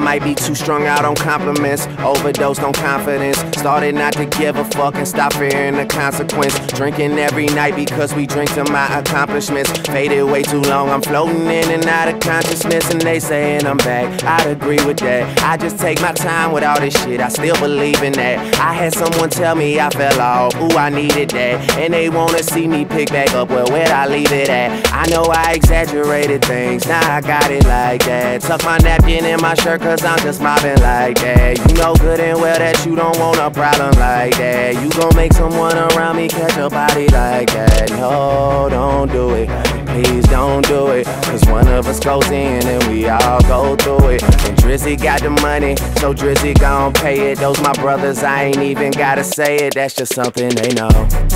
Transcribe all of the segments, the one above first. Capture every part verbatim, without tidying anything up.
might be too strung out on compliments, overdosed on confidence. Started not to give a fuck and stop fearing the consequence. Drinking every night because we drink to my accomplishments. Faded way too long, I'm floating in and out of consciousness. And they saying I'm back, I'd agree with that. I just take my time with all this shit, I still believe in that. I had someone tell me I fell off, ooh, I needed that. And they wanna see me pick back up, well, where'd I leave it at? I know I exaggerated things, now I got it like that. Tuck my napkin in my shirt cause I'm just mobbing like that. You know good and well that you don't want a problem like that. You gon' make someone around me catch a body like that. No, don't do it, please don't do it. Cause one of us goes in and we all go through it. And Drizzy got the money, so Drizzy gon' pay it. Those my brothers, I ain't even gotta say it. That's just something they know.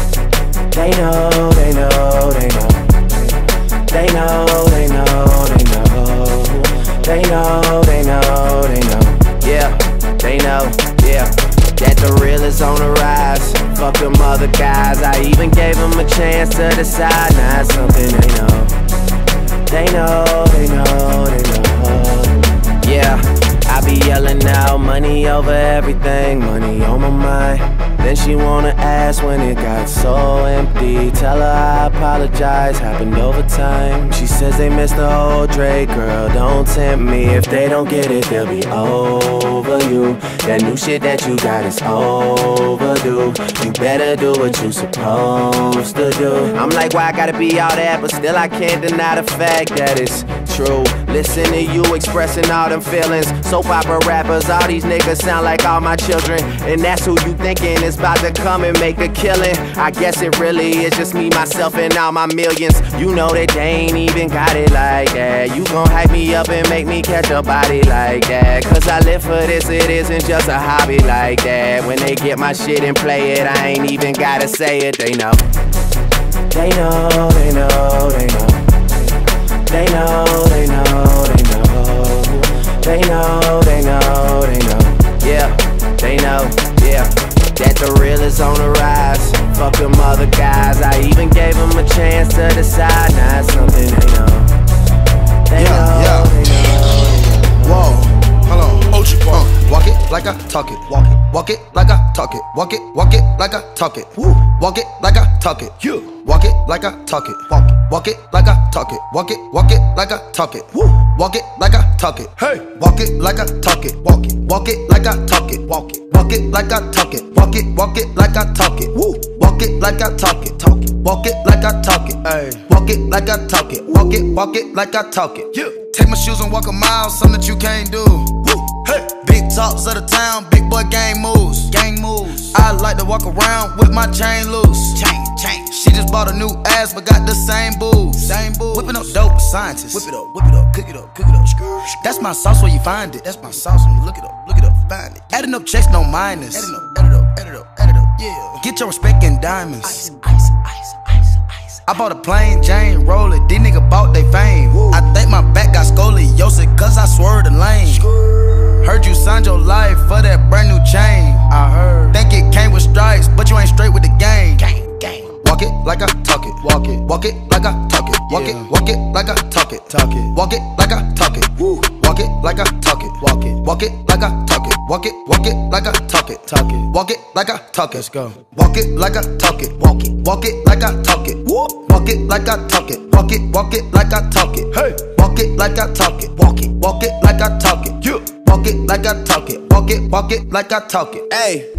They know, they know, they know. They know, they know, they know. They know, they know, they know. Yeah, they know, yeah. That the real is on the rise. Fuck them other guys, I even gave them a chance to decide. Now it's something they know. They know, they know, they know. Yeah, I be yelling out money over everything, money on my mind. Then she wanna ask when it got so empty. Tell her I apologize, happened over time. She says they missed the whole Drake, girl, don't tempt me. If they don't get it, they'll be over you. That new shit that you got is overdue. You better do what you supposed to do. I'm like, why I gotta be all that? But still I can't deny the fact that it's true. Listen to you expressing all them feelings. Soap opera rappers, all these niggas sound like all my children. And that's who you thinking is about to come and make a killing. I guess it really is just me, myself, and all my millions. You know that they ain't even got it like that. You gon' hype me up and make me catch a body like that. Cause I live for this, it isn't just a hobby like that. When they get my shit and play it, I ain't even gotta say it, they know. They know, they know, they know. They know, they know, they know. They know, they know, they know. Yeah, they know, yeah. That the real is on the rise. Fuck them other guys, I even gave them a chance to decide. Now it's something they know. They yeah, know, yeah. they know. Whoa, hold on. O G uh, walk it like I talk it. Walk it, walk it like I talk it. Walk it, walk it like I talk it. Woo. Walk it like I talk it. You. Walk it like I talk it. Walk it, walk it like I talk it. Walk it, walk it like I talk it. Woo. Walk it like I talk it. Hey. Walk it like I talk it. Walk it, walk it like I talk it. Walk it, walk it like I talk it. Walk it, walk it like I talk it. Woo. Walk it like I talk it. Talk it. Walk it like I talk it. Hey. Walk it like I talk it. Walk it, walk it like I talk it. Yeah. Take my shoes and walk a mile, something that you can't do. Woo. Hey. Big talks of the town, big boy gang moves. Gang moves. I like to walk around with my chain loose. Chain, chain. She just bought a new ass, but got the same boobs. Same boobs. Whipping up dope with scientists. Whip it up, whip it up, cook it up, cook it up. That's my sauce where you find it. That's my sauce when you look it up, look it up, find it. Adding up checks, no minus. Adding up, add it up, add it up, add it up, yeah. Get your respect in diamonds. Ice, ice, ice, ice, ice. I bought a plain Jane, roll it. These niggas bought they fame. Woo. I think my back got scoliosis, cause I swerved the lane. Heard you signed your life for that brand new chain. I heard. Think it came with stripes, but you ain't straight with the game. Gang, gang. Walk it like I talk it. Walk it. Walk it like I talk it. Walk yeah. it. Walk it like I talk it. Talk it. Walk it like I talk it. Woo. Walk it like I talk it. Walk it. Walk it like I talk it. Walk it. Walk it like I talk it. Talk it. Walk it like I talk it. Let's go. Walk it like I talk it. Walk it. Walk it like I talk it. Woo. Walk it like I talk it. Walk it. Walk it like I talk it. Hey. Walk it like I talk it. Walk it. Walk it like I talk it. Yeah. Walk it like I talk it. Walk it. Walk it like I talk it. Hey,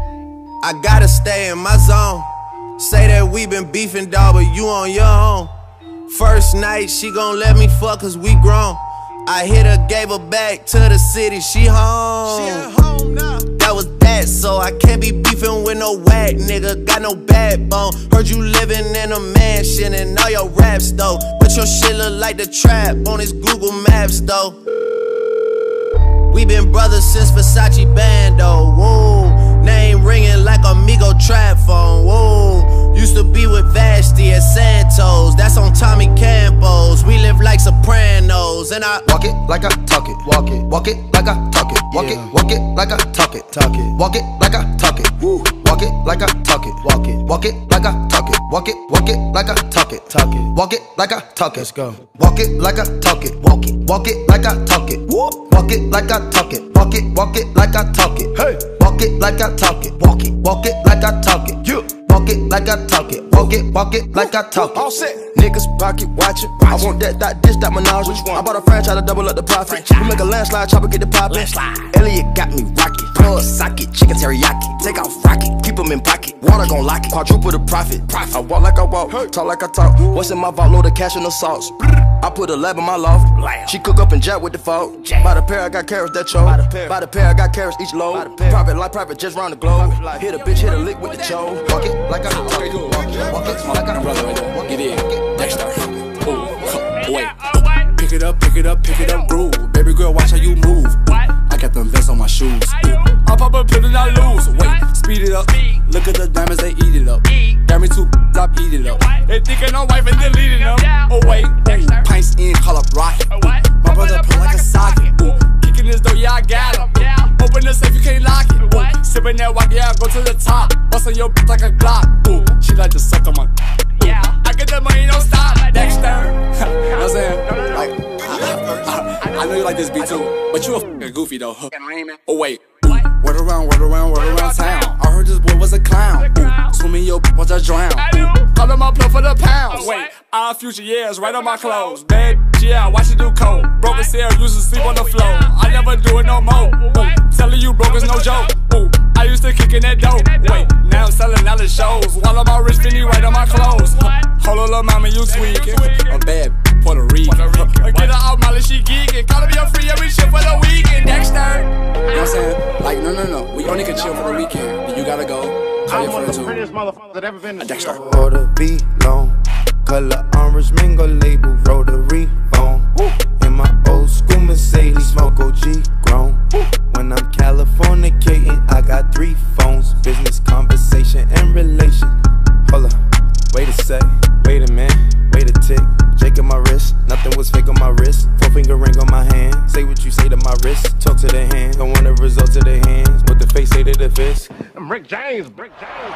I gotta stay in my zone. Say that we been beefing, dawg, but you on your own. First night, she gon' let me fuck cause we grown. I hit her, gave her back to the city, she home. She at home now. That was that, so I can't be beefing with no whack nigga. Got no backbone. Heard you living in a mansion and all your raps though. But your shit look like the trap on his Google Maps though. We been brothers since Versace Bando, whoa. Name ringing like Amigo trap phone, whoa. Used to be with Vashti at Santos, that's on Tommy Campos. We live like Sopranos, and I walk it like I talk it, walk it, walk it like I talk it, walk yeah. it, walk it like I talk it, talk it, walk it like I talk it, woo. Walk walk it like I talk it. Walk it, walk it like I talk it. Walk it, walk it like I talk it. Talk it, walk it like I talk it. Let's go. Walk it like I talk it. Walk it, walk it like I talk it. Walk it like I talk it. Walk it, walk it like I talk it. Hey, walk it like I talk it. Walk it, walk it like I talk it. You walk it like I talk it. Walk it, walk it like I talk it. All set. Niggas pocket watching. I want that, that, this, that menage. Which one? I bought a franchise to double up the profit. We make a landslide, chopper get the poppin'. Elliot got me rocket. Plug socket, chicken teriyaki. Take off rocket, keep them in pocket. Water gon' lock it. Quadruple the profit. I walk like I walk, talk like I talk. What's in my vault? Load of cash and no sauce. I put a lab in my loft. She cook up and jack with the fault. By the pair, I got carrots that choke. By the pair, I got carrots each load. Private life, private just round the globe. Hit a bitch, hit a lick with the choke. Walk it like I talk it. Walk it, walk it like I talk it. Get in, Dexter. Ooh, wait. Pick it up, pick it up, pick it up, groove. Baby girl, watch how you move. I got them vests on my shoes. I pop a pill and I lose. Wait, speed it up. Look at the diamonds, they eat it up. Got me two, I eat it up. They thinking I'm wife and deleting them. Oh wait, ooh, pints in, call up rocket. Ooh, my brother pull like a socket. Ooh, kicking this door, yeah I got him. Ooh, open the safe, you can't lock it. Ooh, sipping that walk, yeah I go to the top. Bustin' your bitch like a Glock. Ooh, she like to suck on my. Yeah, I get the money, don't stop. Dexter. You know what I'm saying? Like, I, I, I know you like this beat too, but you a fucking goofy though. Oh wait. Word around, word around, word around town. I heard this boy was a clown. Ooh, swimming your p*** watch I drown. Ooh, call him up plug for the pounds. Wait, our future years right on my clothes. Bad yeah, watch it do coke. Broken cell, used to sleep on the floor. I never do it no more. Ooh, telling you broke is no joke. Ooh, I used to kick in that dope. Wait, now I'm selling out the shows. While I'm all rich, Finny right on my clothes. Hold on, little mama, you tweaking. A bad Puerto Rican. Get her out, Molly, she geeking. Call me a free every shit for the weekend. Dexter. You know what I'm saying? Like, no, no, no. We only can chill for the weekend. But you gotta go. Call your friend too. Motherfuckers that ever been in Dexter. Order V long, color orange mango label, rotary phone. In my old school Mercedes, smoke O G grown. When I'm Californicating, I got three phones, business, conversation, and relation. Hold up, wait a sec, wait a minute, wait a tick. Jake on my wrist, nothing was fake on my wrist. Four finger ring on my hand, say what you say to my wrist. Talk to the hand, don't want the results to the hands. What the face say to the fist. I'm Rick James, Rick James.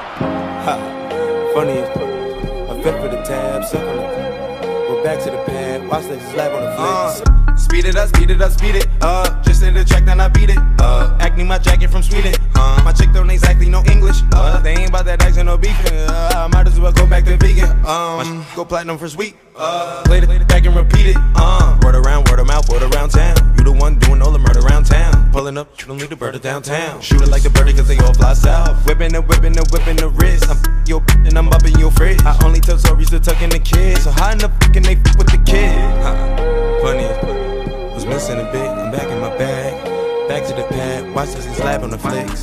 Ha, funny as fuck. I fell for the tab, suck on the. Go back to the pad, watch the slap on the flicks. Uh, speed it up, speed it up, speed it up. Just in the track, then I beat it up. Acne my jacket from Sweden. Uh, my chick don't exactly know English. Uh, they ain't about that accent or beefing. Uh, I might as well go back to vegan. Um, my go platinum for sweet. Uh, play it back and repeat it. Uh, word around, word of mouth, word around town. You the one doing all the murder around town. Pulling up, you don't need the bird of downtown. Shoot it like the birdie cause they all fly south. Whipping and whipping and whipping the wrist. I'm your and I'm up in your fridge. I only tell stories to tuck in the kids. So how in the fuck can they f with the kid? Huh. Funny as fuck. Was missing a bit, I'm back in my bag. Back to the pad, watch this slap on the flicks.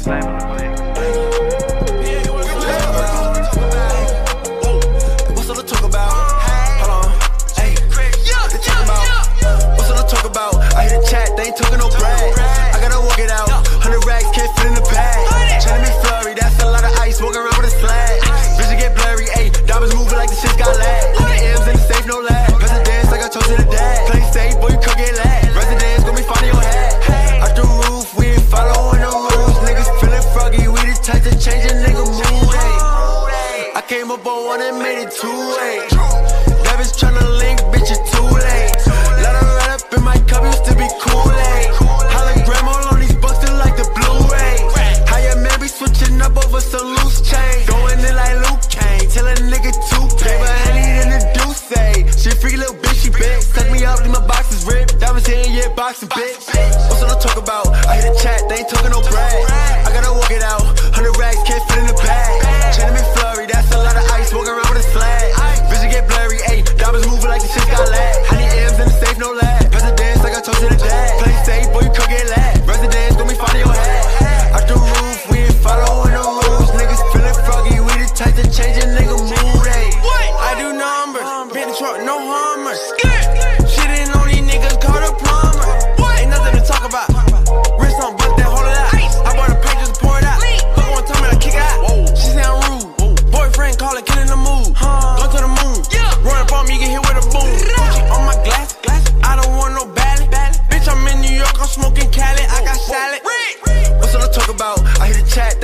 What's all the talk about? Hold on, hey, what they talk about? What's all the talk about? I hear the chat, they ain't talking no brag. I gotta walk it out, hundred racks can't fit in the bag. Trying to be flurry, that's a lot of ice, walking around with a slag. Vision get blurry, ayy, diamonds moving like the shit's got lag. Hundred M's in the safe, no lag. Residence like I told you to dad. Play safe, boy, you could get lag. Residence gon' be finding your head. Out the roof, we ain't following the rules. Niggas feeling froggy, we the type to change a nigga mood, ayy. I came up on one and made it two, ayy. Devils tryna link, bitch, it's too late. Let her run up in my cup, used to be cool, ayy. Hologram all on these bucks, they like the Blu-ray. How your man be switching up over some loose chain. Going in like Luke Kane, tell a nigga to pay. But I need in the deuce, ayy. She a freaky little bitch, she big. Suck me up, leave my boxes ripped. Diamonds here, yeah, boxing, bitch. What's all the talk about? I hear the chat, they ain't talking no brag. I gotta walk it out, hundred racks can't fit in the bag. Chain me flurry, that's a lot of ice, walking around with a slag. Vision get blurry, ayy, diamonds moving like the shit got lag. I need M's in the safe, no lag. Presidents like I told you to dad. Play safe, boy,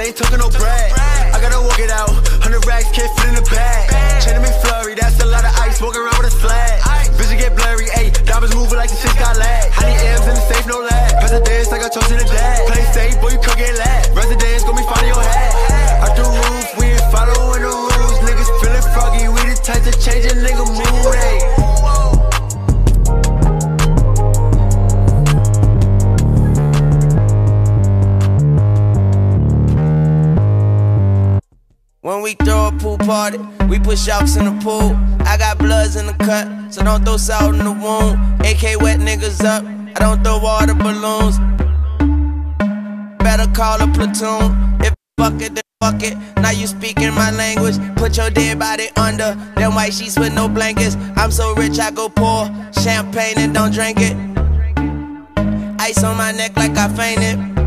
they ain't talking no brag. I gotta walk it out, hundred racks can't fit in the bag. Chain to McFlurry, that's a lot of ice, walking around with a flag. Vision get blurry, ayy, diamonds moving like the shit got lag. I need M's in the safe, no lag. Presidents like I chose in the dad. Play safe, boy, you could get lag. Residents gon' be finding your hat. Out the roof, we ain't following the rules. Niggas feeling froggy, we the type to change a nigga mood, ayy. When we throw a pool party, we put sharks in the pool. I got bloods in the cut, so don't throw salt in the wound. A K wet niggas up, I don't throw water balloons. Better call a platoon. If fuck it, then fuck it. Now you speaking my language. Put your dead body under them white sheets with no blankets. I'm so rich I go pour champagne and don't drink it. Ice on my neck like I fainted.